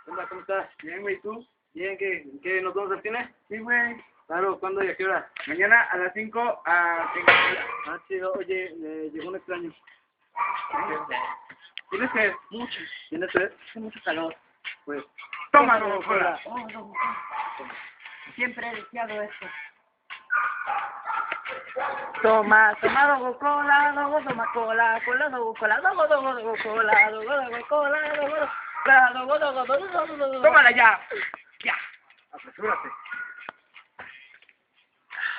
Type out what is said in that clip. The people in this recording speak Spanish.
Hola, ¿cómo estás? Bien, güey, ¿y tú? Bien, ¿qué nos vamos al cine? Sí, güey. Claro, ¿cuándo y a qué hora? Mañana a las 5 a... Ah, chido, oye, llegó un extraño. ¿Tienes sed? Mucho. ¿Tienes sed? Hace mucho calor. Pues, Toma, toma, Coca-Cola. Siempre he deseado esto. Toma Coca-Cola, toma cola, cola, cola, cola, ¡Tómala ya! ¡Ya! apresúrate.